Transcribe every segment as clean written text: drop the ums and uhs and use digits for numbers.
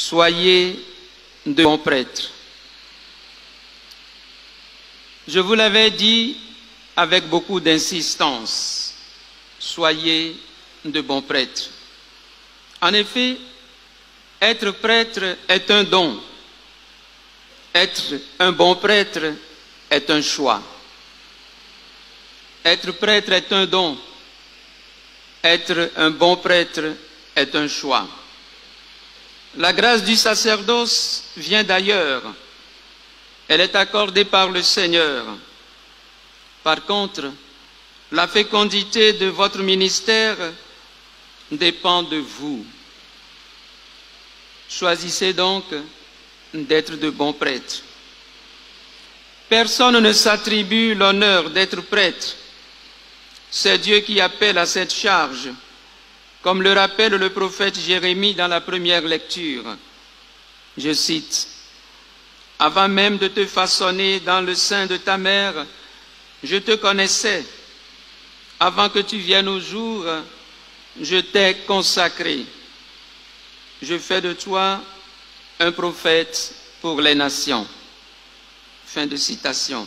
Soyez de bons prêtres. Je vous l'avais dit avec beaucoup d'insistance, soyez de bons prêtres. En effet, être prêtre est un don. Être un bon prêtre est un choix. Être prêtre est un don. Être un bon prêtre est un choix. La grâce du sacerdoce vient d'ailleurs. Elle est accordée par le Seigneur. Par contre, la fécondité de votre ministère dépend de vous. Choisissez donc d'être de bons prêtres. Personne ne s'attribue l'honneur d'être prêtre. C'est Dieu qui appelle à cette charge, comme le rappelle le prophète Jérémie dans la première lecture. Je cite, « Avant même de te façonner dans le sein de ta mère, je te connaissais. Avant que tu viennes au jour, je t'ai consacré. Je fais de toi un prophète pour les nations. » Fin de citation.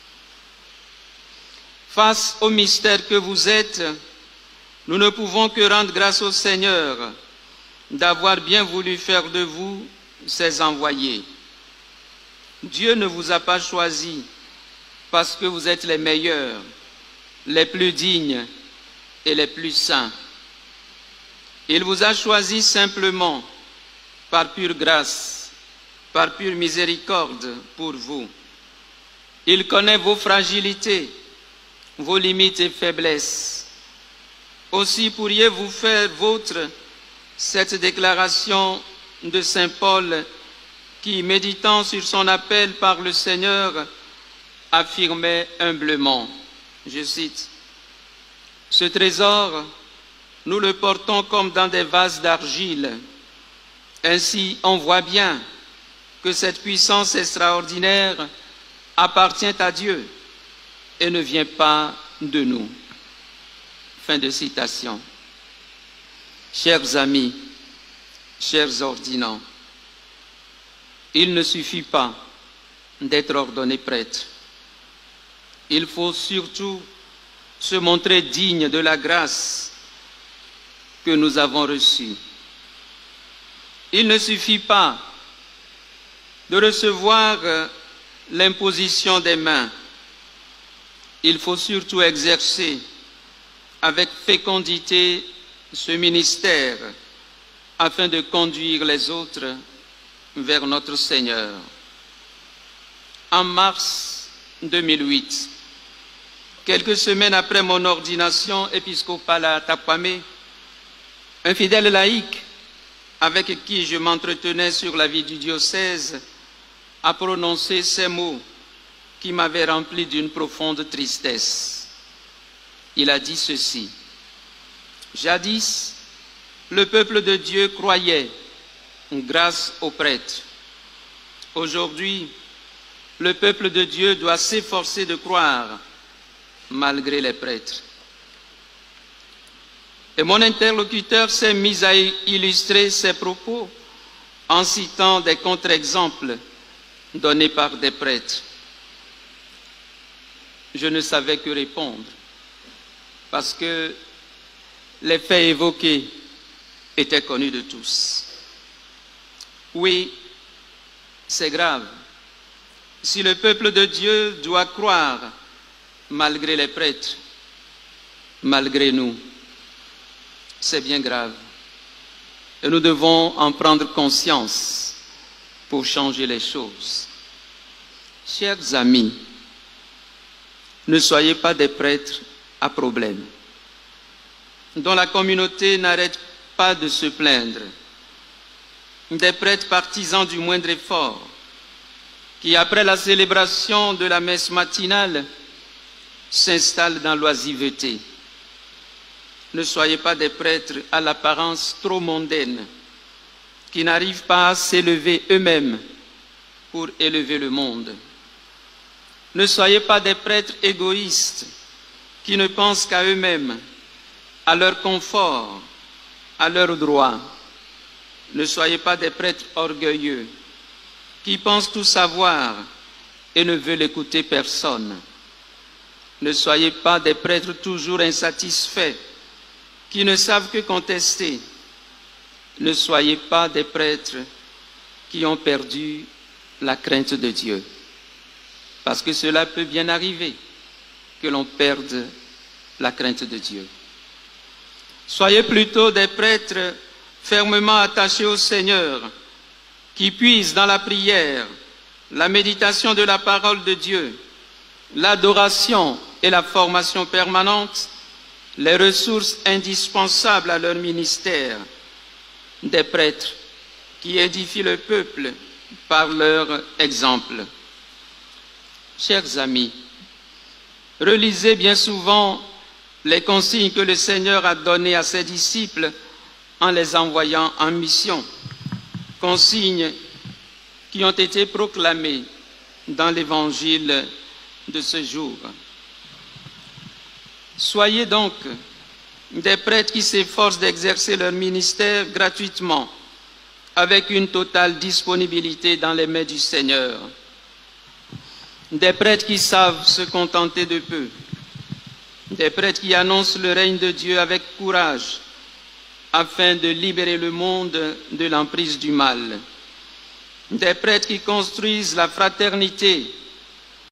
Face au mystère que vous êtes, nous ne pouvons que rendre grâce au Seigneur d'avoir bien voulu faire de vous ses envoyés. Dieu ne vous a pas choisi parce que vous êtes les meilleurs, les plus dignes et les plus saints. Il vous a choisi simplement par pure grâce, par pure miséricorde pour vous. Il connaît vos fragilités, vos limites et faiblesses. Aussi pourriez-vous faire vôtre cette déclaration de saint Paul qui, méditant sur son appel par le Seigneur, affirmait humblement, je cite, « Ce trésor, nous le portons comme dans des vases d'argile. Ainsi, on voit bien que cette puissance extraordinaire appartient à Dieu et ne vient pas de nous. » Fin de citation. Chers amis, chers ordinants, il ne suffit pas d'être ordonné prêtre. Il faut surtout se montrer digne de la grâce que nous avons reçue. Il ne suffit pas de recevoir l'imposition des mains. Il faut surtout exercer avec fécondité ce ministère afin de conduire les autres vers notre Seigneur. En mars 2008, quelques semaines après mon ordination épiscopale à Takwame, un fidèle laïc avec qui je m'entretenais sur la vie du diocèse a prononcé ces mots qui m'avaient rempli d'une profonde tristesse. Il a dit ceci, « Jadis, le peuple de Dieu croyait grâce aux prêtres. Aujourd'hui, le peuple de Dieu doit s'efforcer de croire malgré les prêtres. » Et mon interlocuteur s'est mis à illustrer ses propos en citant des contre-exemples donnés par des prêtres. Je ne savais que répondre, parce que les faits évoqués étaient connus de tous. Oui, c'est grave. Si le peuple de Dieu doit croire malgré les prêtres, malgré nous, c'est bien grave. Et nous devons en prendre conscience pour changer les choses. Chers amis, ne soyez pas des prêtres à problème, dont la communauté n'arrête pas de se plaindre, des prêtres partisans du moindre effort, qui après la célébration de la messe matinale s'installent dans l'oisiveté. Ne soyez pas des prêtres à l'apparence trop mondaine, qui n'arrivent pas à s'élever eux-mêmes pour élever le monde. Ne soyez pas des prêtres égoïstes, qui ne pensent qu'à eux-mêmes, à leur confort, à leurs droits. Ne soyez pas des prêtres orgueilleux, qui pensent tout savoir et ne veulent écouter personne. Ne soyez pas des prêtres toujours insatisfaits, qui ne savent que contester. Ne soyez pas des prêtres qui ont perdu la crainte de Dieu. Parce que cela peut bien arriver, que l'on perde la crainte de Dieu. Soyez plutôt des prêtres fermement attachés au Seigneur, qui puisent dans la prière, la méditation de la parole de Dieu, l'adoration et la formation permanente, les ressources indispensables à leur ministère, des prêtres qui édifient le peuple par leur exemple. Chers amis, relisez bien souvent les consignes que le Seigneur a données à ses disciples en les envoyant en mission, consignes qui ont été proclamées dans l'évangile de ce jour. Soyez donc des prêtres qui s'efforcent d'exercer leur ministère gratuitement, avec une totale disponibilité dans les mains du Seigneur. Des prêtres qui savent se contenter de peu. Des prêtres qui annoncent le règne de Dieu avec courage, afin de libérer le monde de l'emprise du mal. Des prêtres qui construisent la fraternité